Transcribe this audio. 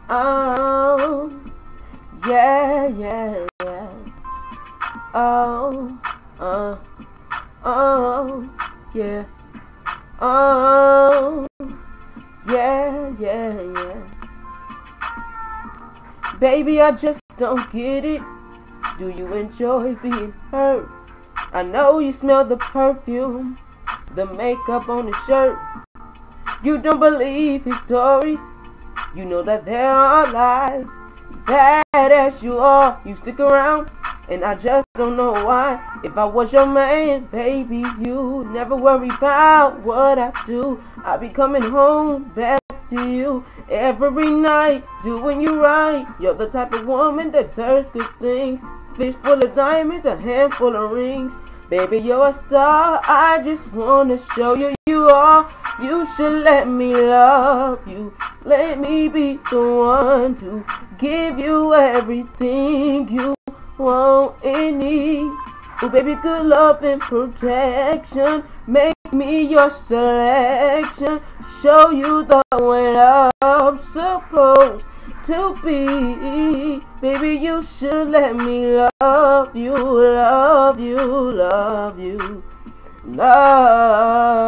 Oh, yeah, yeah, yeah. Oh, oh, yeah. Oh, yeah, yeah, yeah. Baby, I just don't get it. Do you enjoy being hurt? I know you smell the perfume, the makeup on his shirt. You don't believe his stories. You know that there are lies. Bad as you are, you stick around, and I just don't know why. If I was your man, baby, you never worry about what I do. I'll be coming home back to you every night, doing you right. You're the type of woman that deserves good things. Fish full of diamonds, a handful of rings. Baby, you're a star. I just wanna show you you are. You should let me love you. Let me be the one to give you everything you want and need. Oh, baby, good love and protection. Make me your selection. Show you the way love's supposed to be. Baby, you should let me love you, love you, love you, love.